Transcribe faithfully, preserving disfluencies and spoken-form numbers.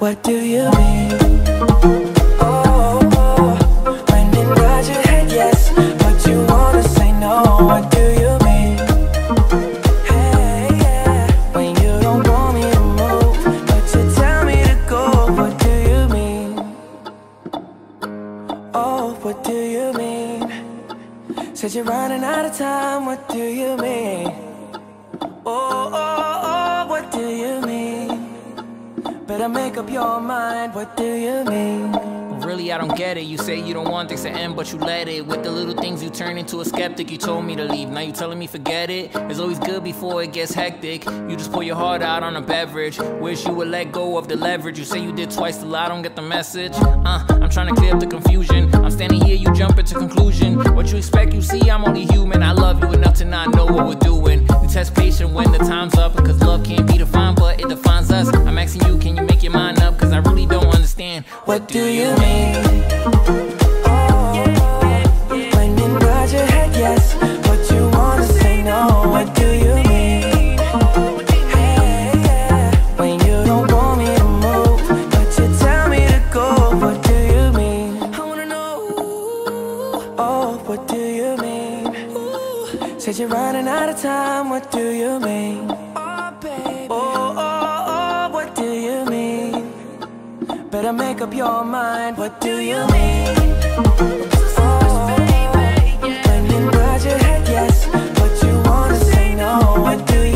what do you mean? Oh, oh, when you nod your head yes, but you wanna say no, what do you mean? Hey, yeah, when you don't want me to move, but you tell me to go, what do you mean? Oh, what do you mean? Said you're running out of time, what do you mean? Oh, oh, oh, what do you mean? Better make up your mind, what do you mean? Really, I don't get it. You say you don't want things to end, but you let it. With the little things, you turn into a skeptic. You told me to leave, now you telling me forget it. It's always good before it gets hectic. You just pour your heart out on a beverage. Wish you would let go of the leverage. You say you did twice the lie, I don't get the message. Uh, I'm trying to clear up the confusion. I'm standing here, you jump into conclusion. What you expect, you see, I'm only human. I love you enough to not know what we're doing. You test patient when the time's up, because love can't be defined, but it defines us. I'm asking you, can you make your mind up? Because I really don't understand. What do you mean? Oh, when you nod your head yes, but you wanna say no, what do you mean? Hey, yeah, when you don't want me to move, but you tell me to go, what do you mean? I wanna know. Oh, what do you mean? Said you're running out of time, what do you mean? Oh, baby. Oh, oh, oh, what do you mean? Better make up your mind, what do you mean? Oh, when you nod your head yes, but you wanna say no, what do you